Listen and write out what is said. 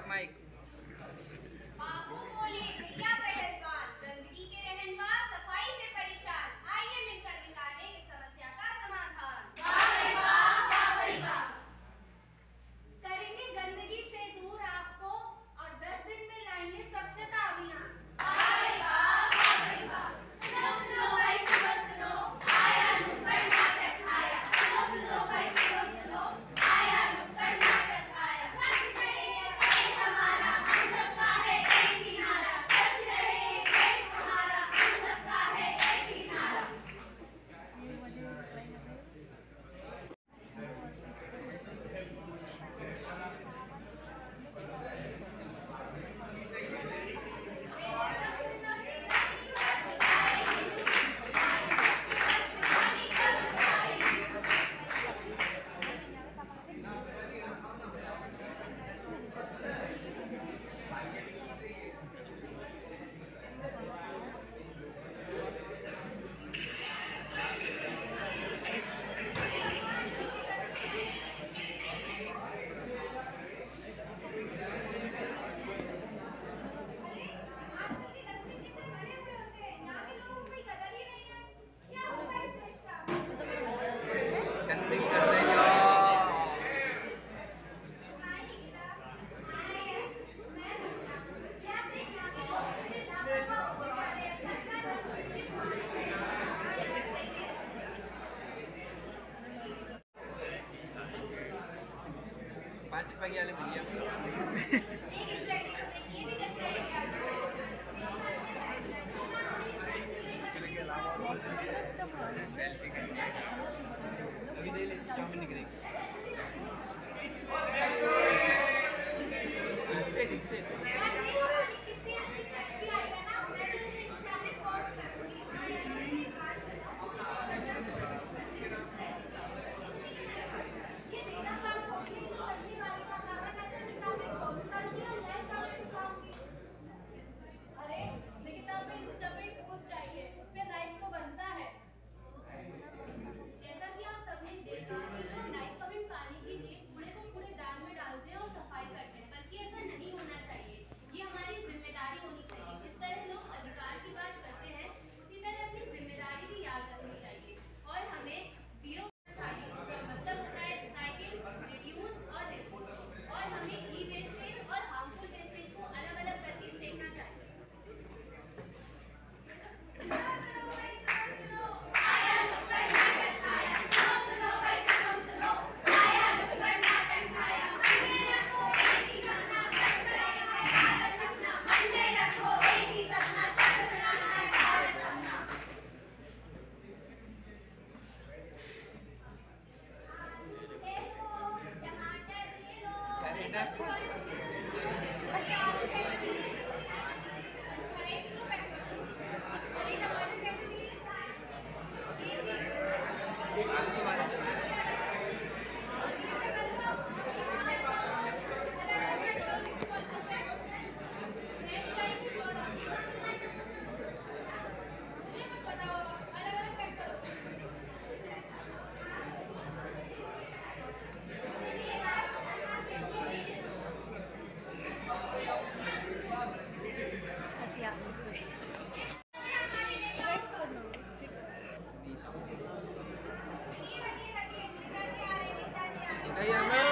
Mic. बाबू बोले भैया पहलवान, गंदगी के रहनवार, सफाई से परेशान, आइए मिलकर निकालें इस समस्या का समाधान। करेंगे गंदगी से दूर आपको और 10 दिन में लाएंगे स्वच्छता अभियान। सुनो भाई सुनो, आया नुक्कड़ नाटक आया। सुनो भाई सुनो, आया नुक्कड़ नाटक आया। सच रहे देश हमारा, हम सबका है एक ही नारा। सच रहे देश हमारा, हम सबका है एक ही नारा। गंदगी कर रहे हो। ₹5 की वाले भैया। अभी दे ले, चाउमीन निकलेगी। ठीक से जैसा कि आप सबने देखा कि लोग लाइक कमेंट पाने के लिए कूड़े को कूड़ेदान में डालते हैं और सफाई करते हैं, बल्कि ऐसा नहीं होना चाहिए। ये हमारी जिम्मेदारी होनी चाहिए। जिस तरह लोग अधिकार की बात करते हैं, उसी तरह अपनी जिम्मेदारी भी याद रखनी चाहिए और हमें जीरो चाहिए। इसका मतलब होता है रिसाइकिल, रिड्यूस और रिड्यूस। और हमें ई वेस्टेज और हार्मफुल वेस्टेज को अलग अलग करके फेंकना चाहिए। Kaya nga.